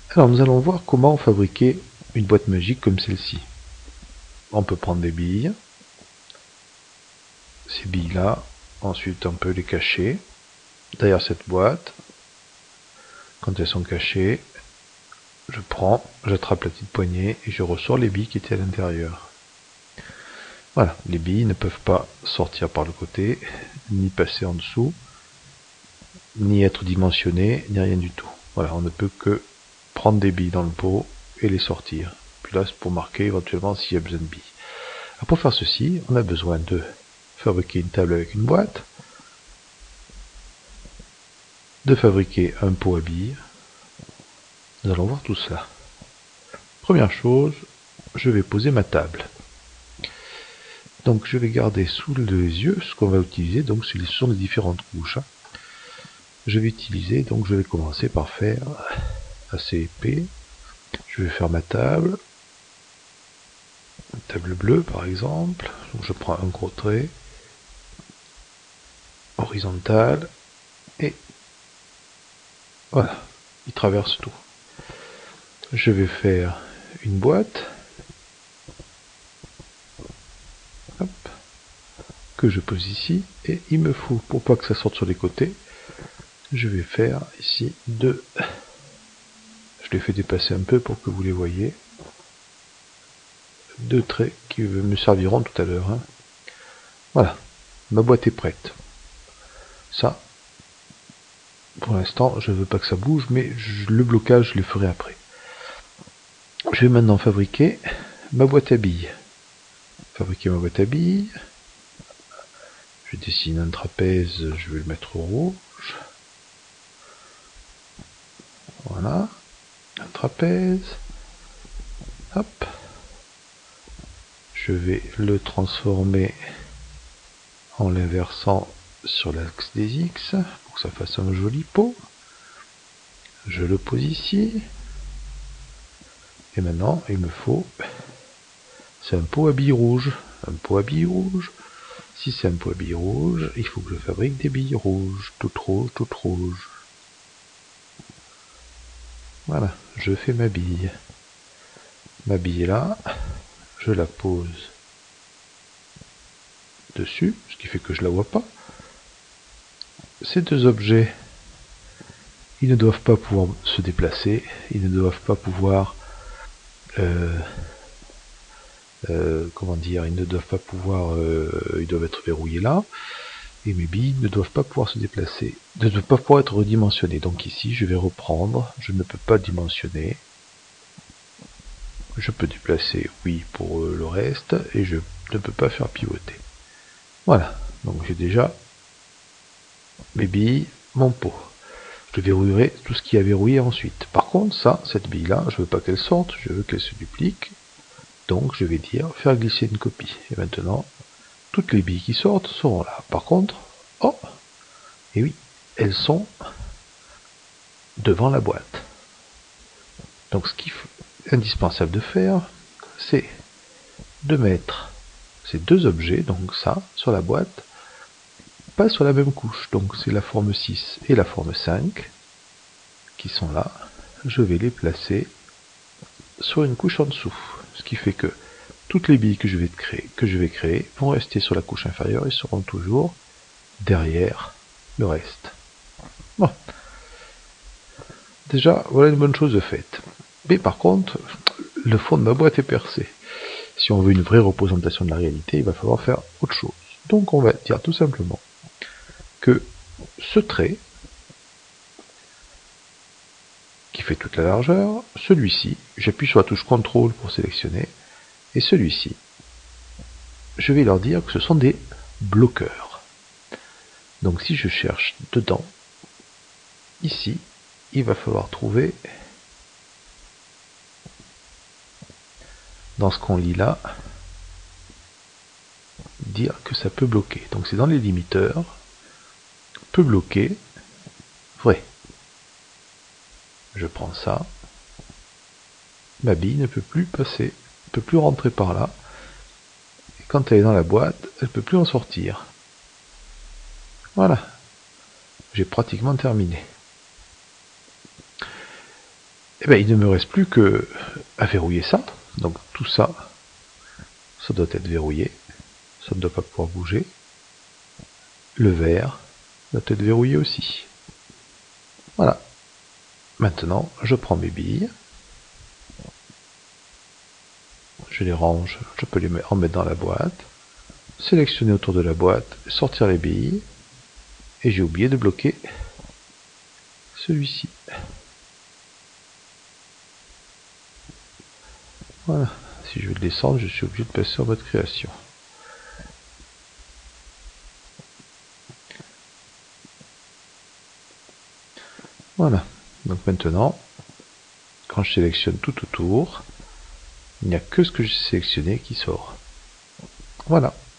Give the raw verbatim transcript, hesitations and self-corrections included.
Alors nous allons voir comment fabriquer une boîte magique comme celle-ci. On peut prendre des billes, ces billes là, ensuite on peut les cacher derrière cette boîte. Quand elles sont cachées, je prends, j'attrape la petite poignée et je ressors les billes qui étaient à l'intérieur. Voilà, les billes ne peuvent pas sortir par le côté, ni passer en dessous, ni être dimensionnées, ni rien du tout. Voilà, on ne peut que prendre des billes dans le pot et les sortir. Puis là, c'est pour marquer éventuellement s'il y a besoin de billes. Alors pour faire ceci, on a besoin de fabriquer une table avec une boîte, de fabriquer un pot à billes. Nous allons voir tout cela. Première chose, je vais poser ma table. Donc je vais garder sous les yeux ce qu'on va utiliser, donc ce sont les différentes couches. Je vais utiliser, donc je vais commencer par faire assez épais. Je vais faire ma table, une table bleue par exemple. Donc je prends un gros trait, horizontal, et voilà, il traverse tout. Je vais faire une boîte, hop, que je pose ici, et il me faut, pour pas que ça sorte sur les côtés, je vais faire ici deux, je les fais dépasser un peu pour que vous les voyez, deux traits qui me serviront tout à l'heure. Hein. Voilà, ma boîte est prête. Ça, pour l'instant, je ne veux pas que ça bouge, mais je, le blocage, je le ferai après. Je vais maintenant fabriquer ma boîte à billes. Fabriquer ma boîte à billes. Je dessine un trapèze, je vais le mettre rouge. Voilà, un trapèze. Hop. Je vais le transformer en l'inversant sur l'axe des X pour que ça fasse un joli pot. Je le pose ici. Et maintenant, il me faut... C'est un pot à billes rouges. Un pot à billes rouges. Si c'est un pot à billes rouges, il faut que je fabrique des billes rouges. Toutes rouges, toutes rouges. Voilà, je fais ma bille. Ma bille est là. Je la pose dessus, ce qui fait que je la vois pas. Ces deux objets, ils ne doivent pas pouvoir se déplacer. Ils ne doivent pas pouvoir... Euh, Euh, comment dire, ils ne doivent pas pouvoir, euh, ils doivent être verrouillés là, et mes billes ne doivent pas pouvoir se déplacer, ne doivent pas pouvoir être redimensionnées. Donc ici, je vais reprendre, je ne peux pas dimensionner, je peux déplacer, oui, pour euh, le reste, et je ne peux pas faire pivoter. Voilà, donc j'ai déjà mes billes, mon pot. Je verrouillerai tout ce qui a verrouillé ensuite. Par contre, ça, cette bille-là, je veux pas qu'elle sorte, je veux qu'elle se duplique. Donc je vais dire faire glisser une copie. Et maintenant, toutes les billes qui sortent seront là. Par contre, oh, et oui, elles sont devant la boîte. Donc ce qu'il est indispensable de faire, c'est de mettre ces deux objets, donc ça, sur la boîte, pas sur la même couche. Donc c'est la forme six et la forme cinq qui sont là. Je vais les placer sur une couche en dessous. Ce qui fait que toutes les billes que je vais créer, que je vais créer vont rester sur la couche inférieure et seront toujours derrière le reste. Bon. Déjà, voilà une bonne chose de faite. Mais par contre, le fond de ma boîte est percé. Si on veut une vraie représentation de la réalité, il va falloir faire autre chose. Donc on va dire tout simplement que ce trait, qui fait toute la largeur, celui-ci, j'appuie sur la touche contrôle pour sélectionner, et celui-ci, je vais leur dire que ce sont des bloqueurs. Donc si je cherche dedans, ici, il va falloir trouver, dans ce qu'on lit là, dire que ça peut bloquer. Donc c'est dans les limiteurs, peut bloquer, vrai. Je prends ça, ma bille ne peut plus passer, ne peut plus rentrer par là, et quand elle est dans la boîte, elle ne peut plus en sortir. Voilà, j'ai pratiquement terminé. Et bien il ne me reste plus que à verrouiller ça. Donc tout ça, ça doit être verrouillé. Ça ne doit pas pouvoir bouger. Le verre doit être verrouillé aussi. Voilà. Maintenant, je prends mes billes. Je les range. Je peux les en mettre dans la boîte. Sélectionner autour de la boîte. Sortir les billes. Et j'ai oublié de bloquer celui-ci. Voilà. Si je veux le descendre, je suis obligé de passer en mode création. Voilà. Donc maintenant, quand je sélectionne tout autour, il n'y a que ce que j'ai sélectionné qui sort. Voilà.